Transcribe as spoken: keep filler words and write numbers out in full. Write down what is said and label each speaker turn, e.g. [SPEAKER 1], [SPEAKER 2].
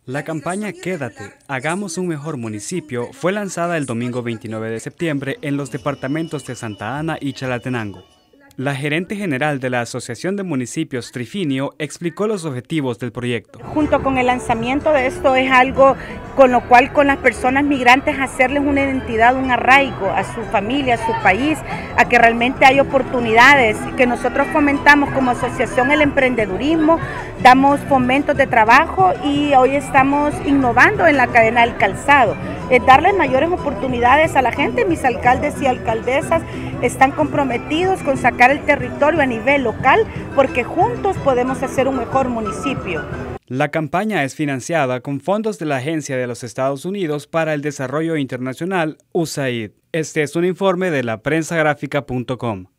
[SPEAKER 1] La campaña Quédate, hagamos un mejor municipio fue lanzada el domingo veintinueve de septiembre en los departamentos de Santa Ana y Chalatenango. La gerente general de la Asociación de Municipios Trifinio explicó los objetivos del proyecto.
[SPEAKER 2] Junto con el lanzamiento de esto es algo con lo cual con las personas migrantes hacerles una identidad, un arraigo a su familia, a su país, a que realmente hay oportunidades, que nosotros fomentamos como asociación el emprendedurismo, damos fomentos de trabajo y hoy estamos innovando en la cadena del calzado. Es darles mayores oportunidades a la gente. Mis alcaldes y alcaldesas están comprometidos con sacar el territorio a nivel local porque juntos podemos hacer un mejor municipio.
[SPEAKER 1] La campaña es financiada con fondos de la Agencia de los Estados Unidos para el Desarrollo Internacional, U S A I D. Este es un informe de la prensa gráfica punto com.